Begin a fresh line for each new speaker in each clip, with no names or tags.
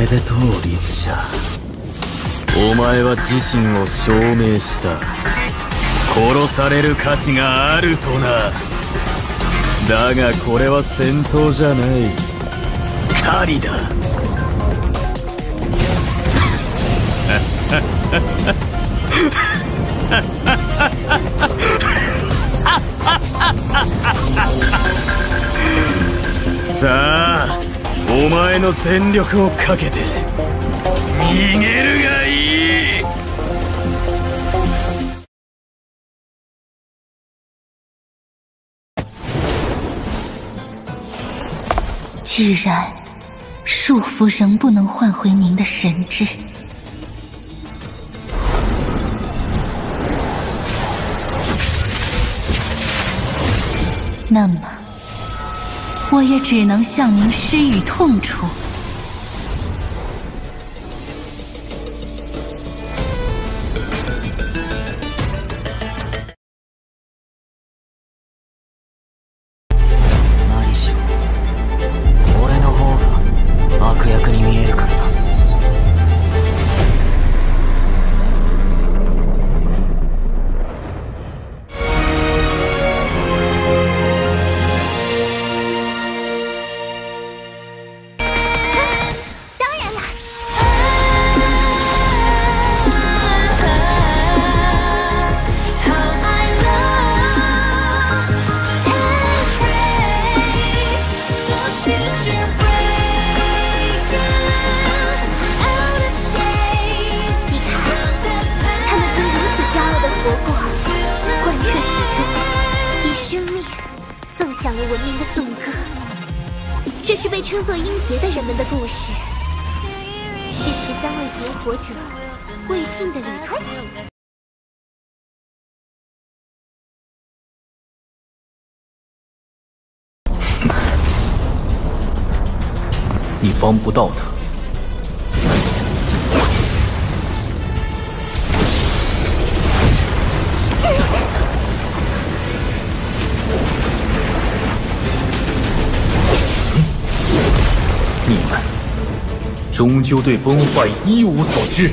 で倒立者。お前は自身を証明した。殺される価値があるとな。だがこれは戦闘じゃない。狩りだ。さあ、お前の全力をかけて逃げるがいい。
既然束缚仍不能换回您的神智，那么我也只能向您施予痛楚。
何しろ俺の方が悪役に見えるからな。
这是被称作英杰的人们的故事，是13位夺火者未尽的旅途。
你帮不到他。你们终究对崩坏一无所知，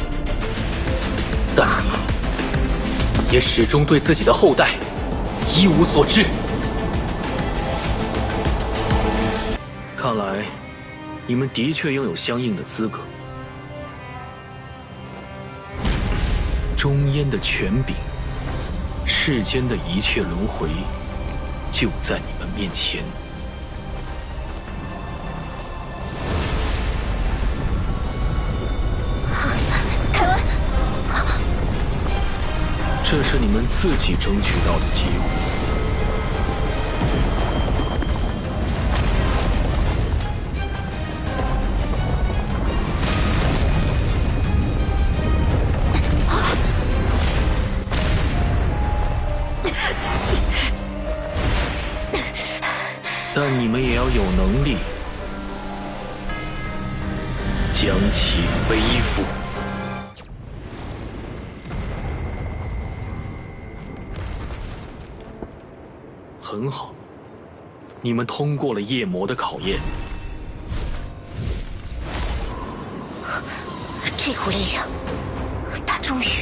但你也始终对自己的后代一无所知。看来，你们的确拥有相应的资格。中烟的权柄，世间的一切轮回，就在你们面前。这是你们自己争取到的机会。但你们也要有能力将其背负。很好，你们通过了夜魔的考验。
这股力量，它终于……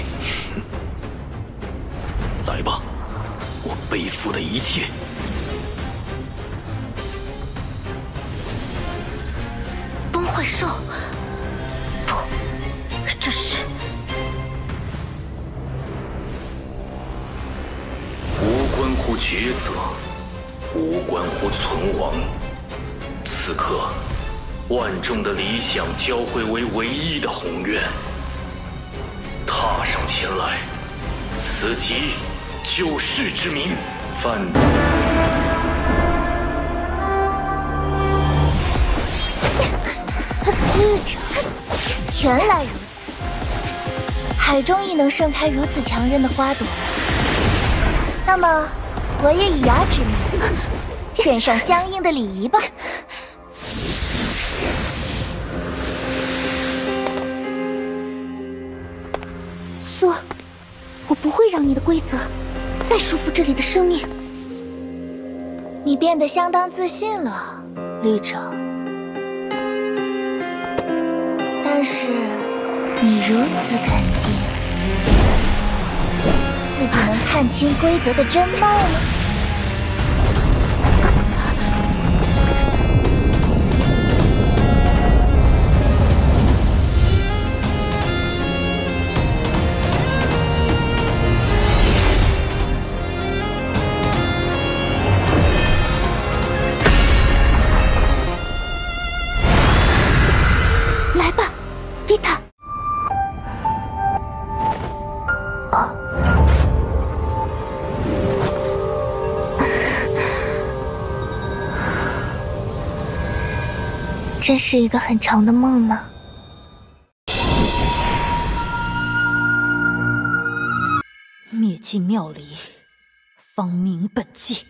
来吧，我背负的一切。
崩坏兽，不，这是……
无关乎抉择，无关乎存亡。此刻，万众的理想交汇为唯一的宏愿。踏上前来，此即救世之名。范。
原来如此，海中亦能盛开如此强韧的花朵。那么，我也以牙之名，献上相应的礼仪吧。苏，我不会让你的规则再束缚这里的生命。你变得相当自信了，旅者。 但是你如此肯定，自己能看清规则的真貌吗？真是一个很长的梦呢。
灭尽妙理，方明本纪。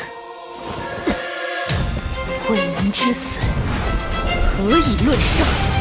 未能之死，何以论胜？